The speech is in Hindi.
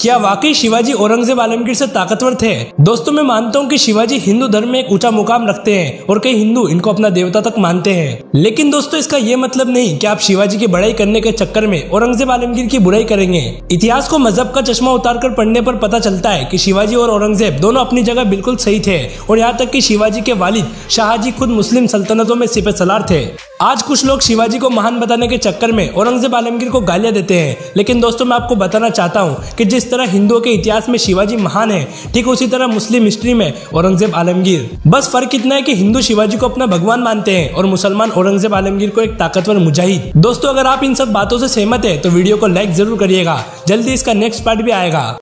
क्या वाकई शिवाजी औरंगजेब आलमगीर से ताकतवर थे? दोस्तों मैं मानता हूँ कि शिवाजी हिंदू धर्म में एक ऊंचा मुकाम रखते हैं और कई हिंदू इनको अपना देवता तक मानते हैं। लेकिन दोस्तों इसका ये मतलब नहीं कि आप शिवाजी की बड़ाई करने के चक्कर में औरंगजेब आलमगीर की बुराई करेंगे। इतिहास को मजहब का चश्मा उतारकर पढ़ने पर पता चलता है कि शिवाजी और औरंगजेब दोनों अपनी जगह बिल्कुल सही थे और यहाँ तक कि शिवाजी के वालिद शाहजी खुद मुस्लिम सल्तनतों में सिपह सलार थे। आज कुछ लोग शिवाजी को महान बताने के चक्कर में औरंगजेब आलमगीर को गालियां देते हैं, लेकिन दोस्तों मैं आपको बताना चाहता हूं कि जिस तरह हिंदुओं के इतिहास में शिवाजी महान है, ठीक उसी तरह मुस्लिम हिस्ट्री में औरंगजेब आलमगीर। बस फर्क इतना है कि हिंदू शिवाजी को अपना भगवान मानते हैं और मुसलमान औरंगजेब आलमगीर को एक ताकतवर मुजाहिद। दोस्तों अगर आप इन सब बातों से सहमत है तो वीडियो को लाइक जरूर करिएगा, जल्दी इसका नेक्स्ट पार्ट भी आएगा।